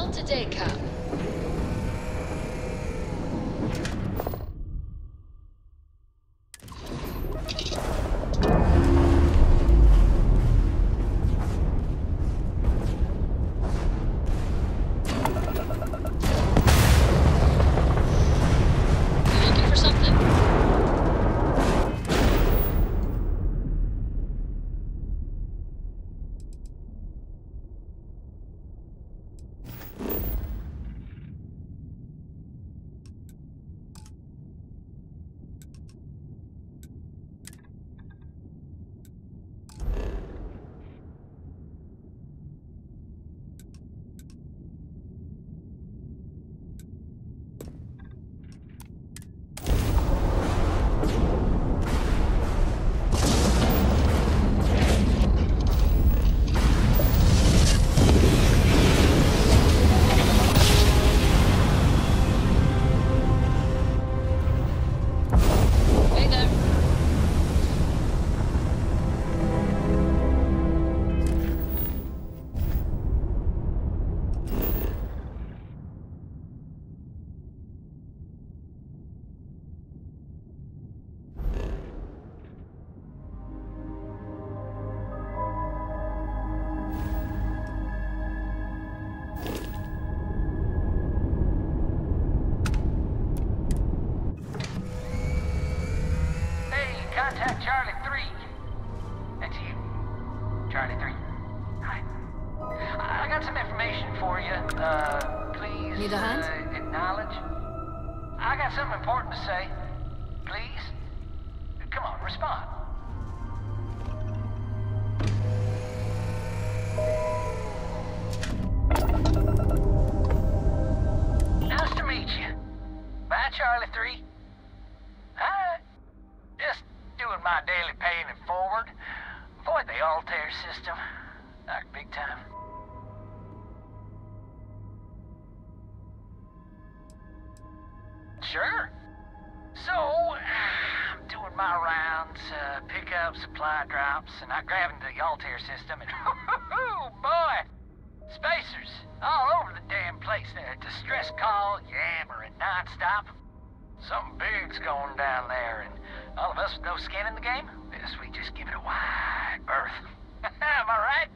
all today, Cap? Contact Charlie 3. That's you. Charlie 3. Hi. I got some information for you. Please... Need a hand? Acknowledge. I got something important to say. Please? Come on, respond. Nice to meet you. Bye, Charlie 3. Hi. Just doing my daily paying it forward. Avoid the Altair system. Like big time. Sure. So, I'm doing my rounds, pick up supply drops, and I grab into the Altair system, and oh boy! Spacers all over the damn place there. Distress call, yammering nonstop. Something big's going down there, and all of us with no skin in the game, yes, we just give it a wide berth. Am I right?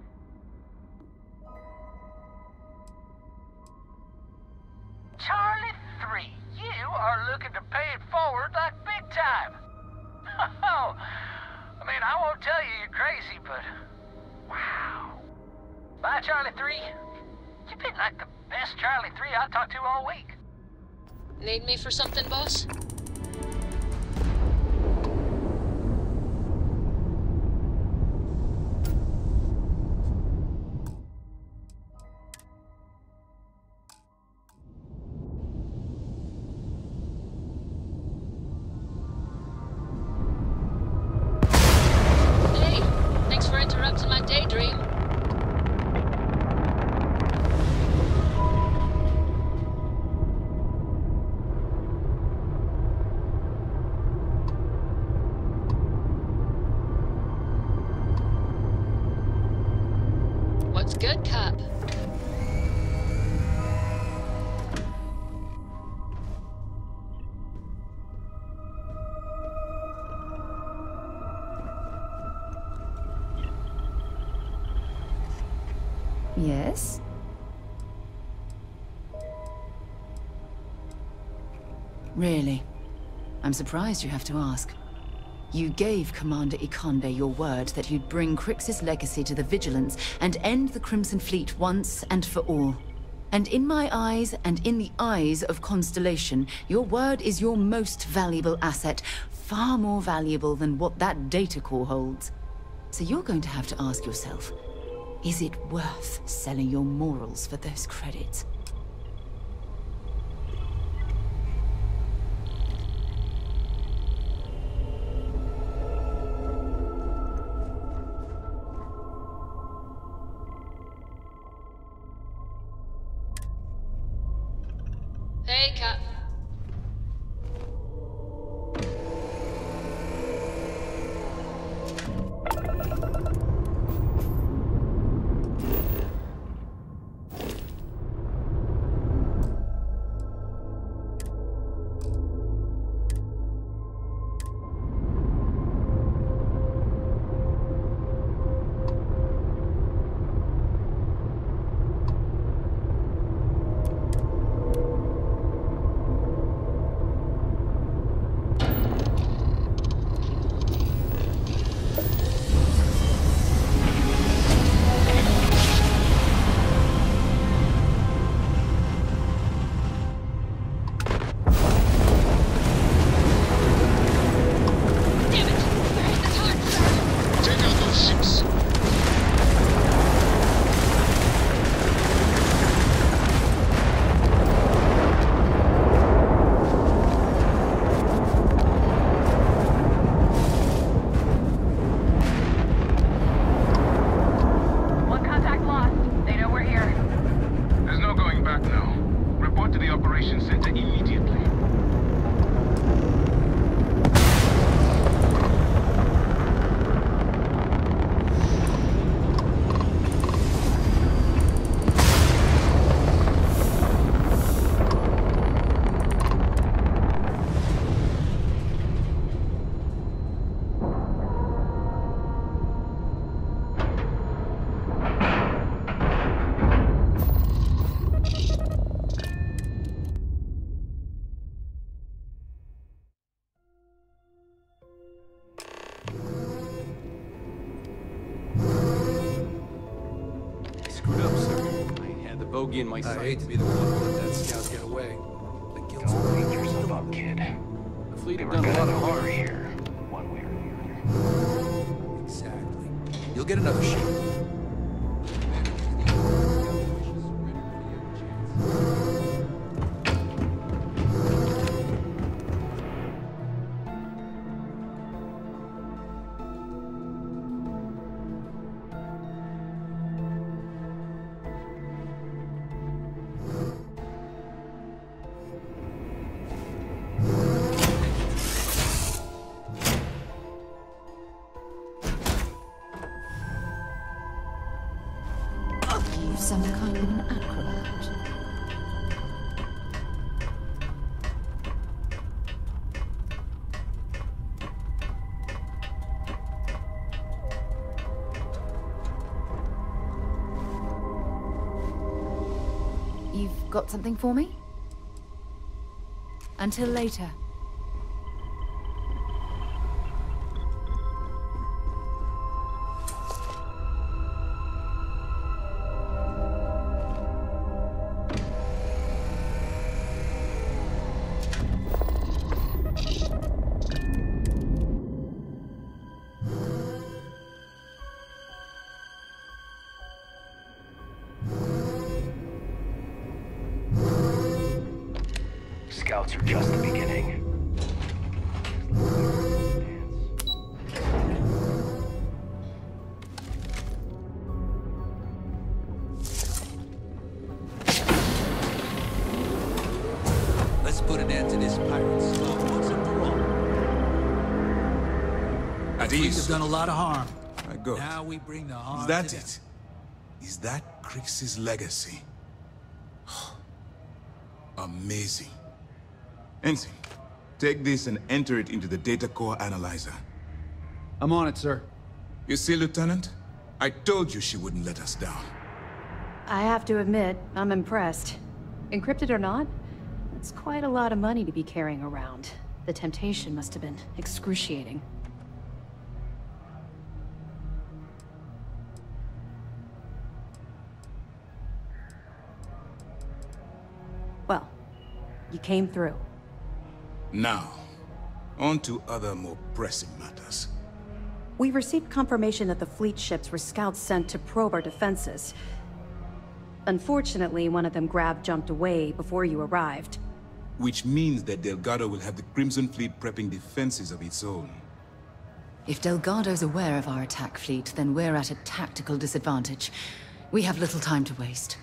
Charlie 3, you are looking to pay it forward like big time. Oh, I mean, I won't tell you you're crazy, but wow. Bye, Charlie 3. You've been like the best Charlie 3 I talked to all week. Need me for something, boss? Hey, thanks for interrupting my daydream. What's good, Cap? Yes? Really? I'm surprised you have to ask. You gave Commander Ikonde your word that you'd bring Crixus' legacy to the Vigilance and end the Crimson Fleet once and for all. And in my eyes, and in the eyes of Constellation, your word is your most valuable asset, far more valuable than what that data core holds. So you're going to have to ask yourself, is it worth selling your morals for those credits? Hey, Cap. bogey in my I sight. hate to be the one to let that scout get away. The guilt's Don't beat yourself up, kid. The fleet We have were done a gonna lot of know we were harm. here, one way or the other. Exactly. You'll get another shot. You some kind of an acrobat. You've got something for me? Until later. Scouts are just the beginning. Let's put an end to this pirate slaughter once and for all. At We've ease. done a lot of harm. My God. Now we bring the harm Is that to them. it? Is that Crix's legacy? Amazing. Ensign, take this and enter it into the data core analyzer. I'm on it, sir. You see, Lieutenant? I told you she wouldn't let us down. I have to admit, I'm impressed. Encrypted or not, it's quite a lot of money to be carrying around. The temptation must have been excruciating. Well, you came through. Now, on to other more pressing matters. We received confirmation that the fleet ships were scouts sent to probe our defenses. Unfortunately, one of them jumped away before you arrived. Which means that Delgado will have the Crimson Fleet prepping defenses of its own. If Delgado's aware of our attack fleet, then we're at a tactical disadvantage. We have little time to waste.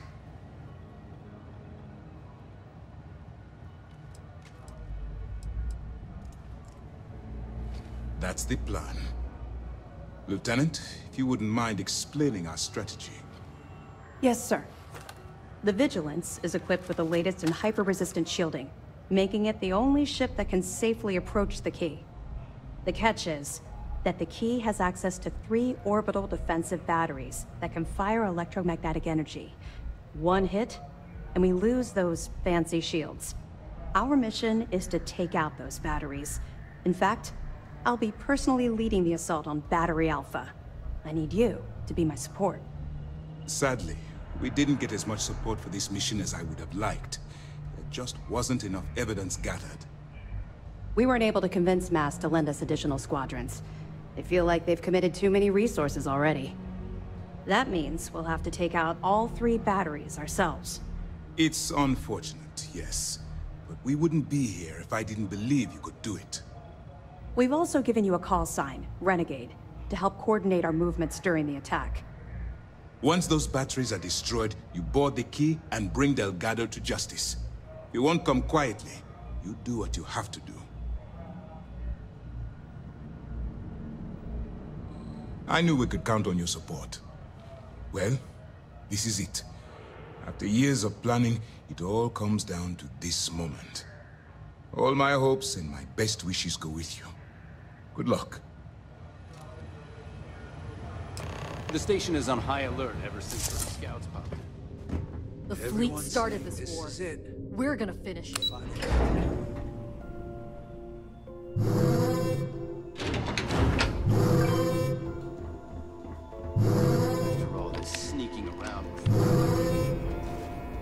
That's the plan. Lieutenant, if you wouldn't mind explaining our strategy. Yes, sir. The Vigilance is equipped with the latest in hyper-resistant shielding, making it the only ship that can safely approach the key. The catch is that the key has access to 3 orbital defensive batteries that can fire electromagnetic energy. One hit, and we lose those fancy shields. Our mission is to take out those batteries. In fact, I'll be personally leading the assault on Battery Alpha. I need you to be my support. Sadly, we didn't get as much support for this mission as I would have liked. There just wasn't enough evidence gathered. We weren't able to convince MAS to lend us additional squadrons. They feel like they've committed too many resources already. That means we'll have to take out all 3 batteries ourselves. It's unfortunate, yes. But we wouldn't be here if I didn't believe you could do it. We've also given you a call sign, Renegade, to help coordinate our movements during the attack. Once those batteries are destroyed, you board the key and bring Delgado to justice. You won't come quietly. You do what you have to do. I knew we could count on your support. Well, this is it. After years of planning, it all comes down to this moment. All my hopes and my best wishes go with you. Good luck. The station is on high alert ever since the scouts popped. The fleet Everyone's started saying this war. This is it. We're gonna finish it. After all this sneaking around.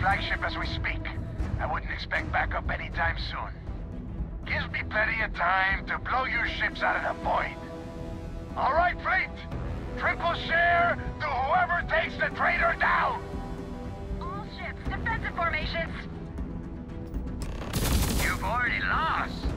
flagship as we speak. I wouldn't expect backup anytime soon. Gives me plenty of time to blow your ships out of the void. All right, fleet. Triple share to whoever takes the traitor down. All ships, defensive formations. You've already lost.